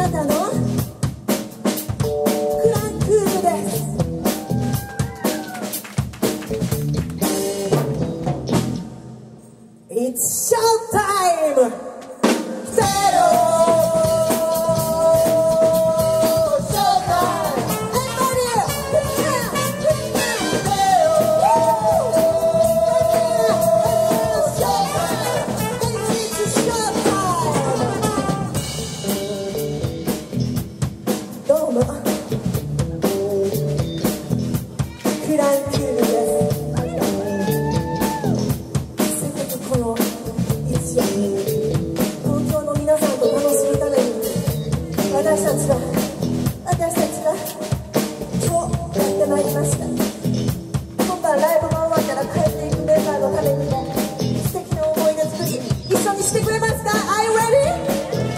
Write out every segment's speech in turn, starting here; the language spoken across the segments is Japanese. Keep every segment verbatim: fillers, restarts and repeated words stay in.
なたのクランクールです。It's showtime! Zero!どうもクランクールです。せっかくこの一夜東京の皆さんと楽しむために私たちは私たちは今日やってまいりました。今晩ライブが終わったら帰っていくメンバーのためにも素敵な思い出作り一緒にしてくれますか？ Are you ready?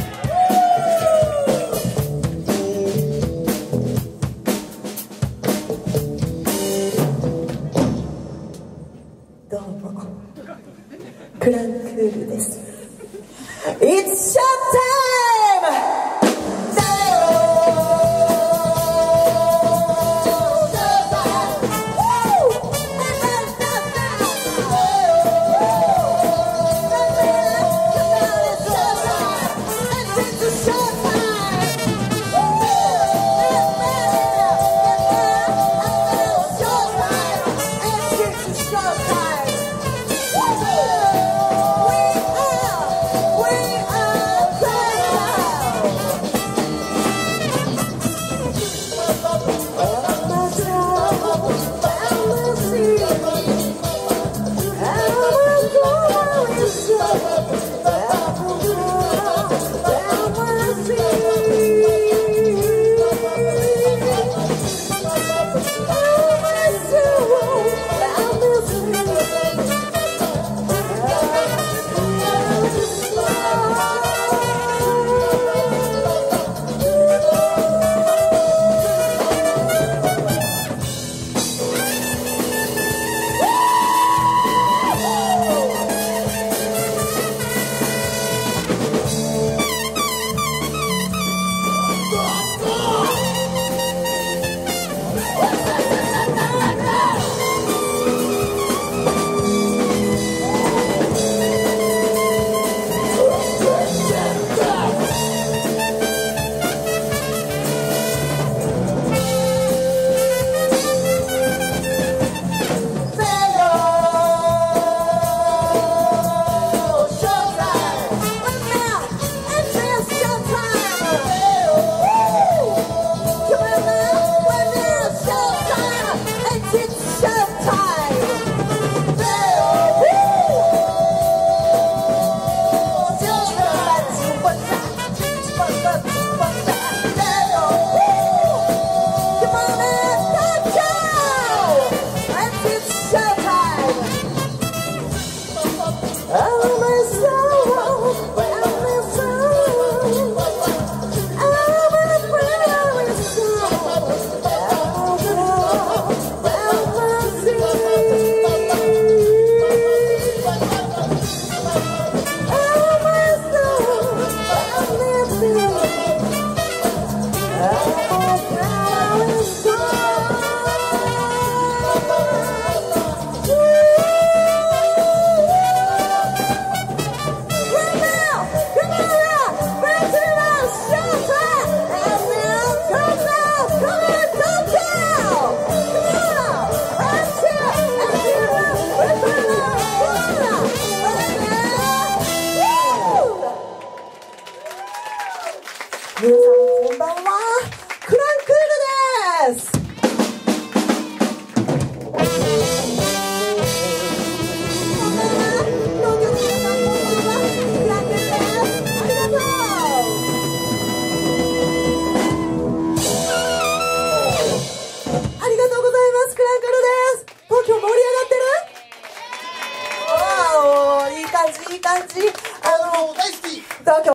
どうもクランクールです。 It's showtime!皆さんこんばんは、クランクールです。こんばんは、東京の皆さんこんばんは、クランクールです。ありがとう。ありがとうございます。クランクールです。東京盛り上がってる？わーお、いい感じいい感じ。あの大好き東京